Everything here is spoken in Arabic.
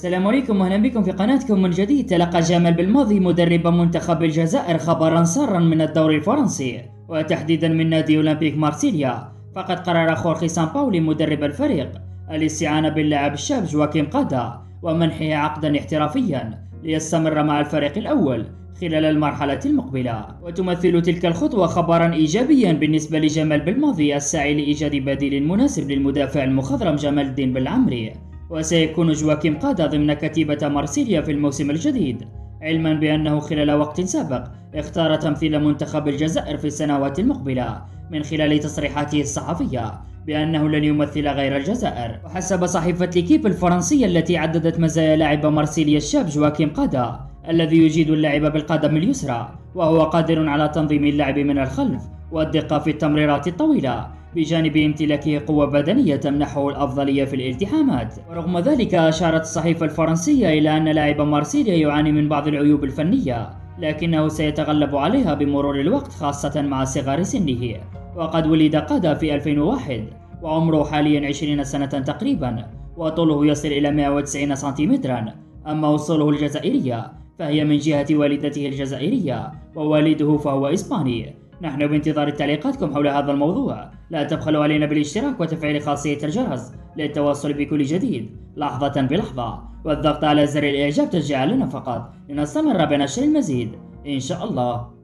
السلام عليكم واهلا بكم في قناتكم من جديد. تلقى جمال بالماضي مدرب منتخب الجزائر خبرا سارا من الدوري الفرنسي وتحديدا من نادي اولمبيك مارسيليا. فقد قرر خورخي سامباولي مدرب الفريق الاستعانة باللاعب الشاب جواكيم قادا ومنحه عقدا احترافيا ليستمر مع الفريق الاول خلال المرحلة المقبلة. وتمثل تلك الخطوة خبرا ايجابيا بالنسبة لجمال بالماضي السعي لايجاد بديل مناسب للمدافع المخضرم جمال الدين بالعمري. وسيكون جواكيم قادا ضمن كتيبة مارسيليا في الموسم الجديد، علما بأنه خلال وقت سابق اختار تمثيل منتخب الجزائر في السنوات المقبلة من خلال تصريحاته الصحفية بأنه لن يمثل غير الجزائر. وحسب صحيفة ليكيب الفرنسية التي عددت مزايا لاعب مارسيليا الشاب جواكيم قادا الذي يجيد اللعب بالقدم اليسرى وهو قادر على تنظيم اللعب من الخلف والدقة في التمريرات الطويلة بجانب امتلاكه قوة بدنية تمنحه الأفضلية في الالتحامات. ورغم ذلك أشارت الصحيفة الفرنسية إلى أن لاعب مارسيليا يعاني من بعض العيوب الفنية لكنه سيتغلب عليها بمرور الوقت خاصة مع صغر سنه. وقد ولد قادا في 2001 وعمره حاليا 20 سنة تقريبا وطوله يصل إلى 190 سنتيمترا. أما أصوله الجزائرية فهي من جهة والدته الجزائرية ووالده فهو إسباني. نحن بانتظار تعليقاتكم حول هذا الموضوع، لا تبخلوا علينا بالاشتراك وتفعيل خاصية الجرس للتواصل بكل جديد لحظة بلحظة والضغط على زر الإعجاب تشجيعا لنا فقط لنستمر بنشر المزيد إن شاء الله.